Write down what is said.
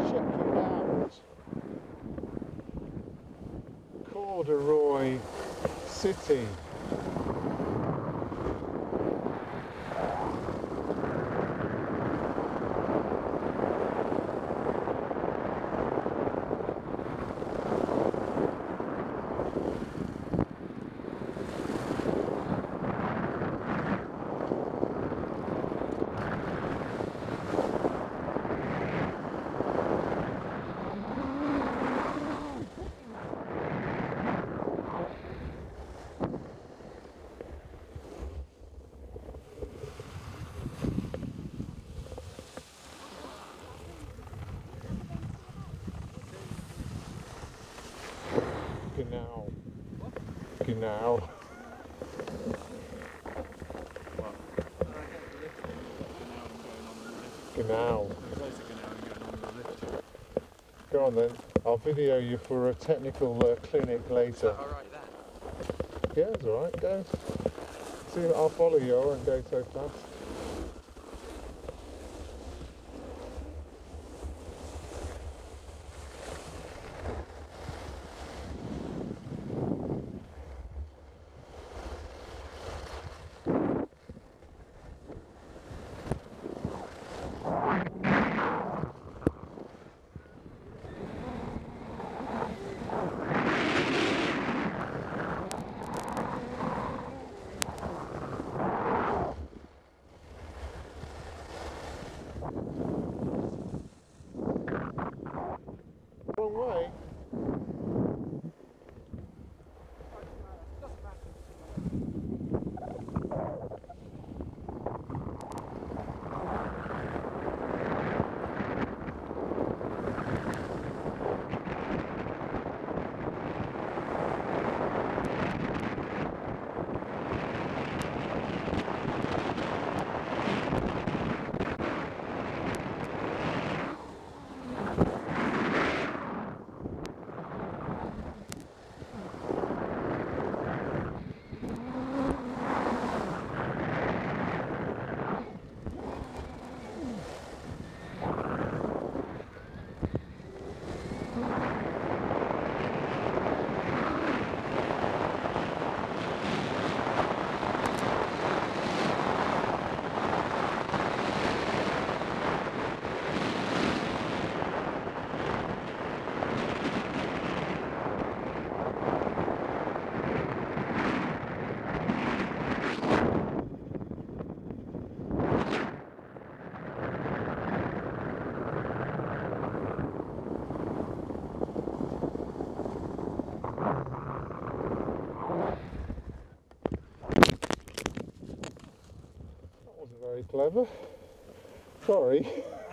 check it out. Corduroy City. Genau. Genau. Genau. Go on then. I'll video you for a technical clinic later. Alright then. Yeah, it's alright. Go. See, I'll follow you. I won't go so fast. Wrong way. That wasn't very clever. Sorry.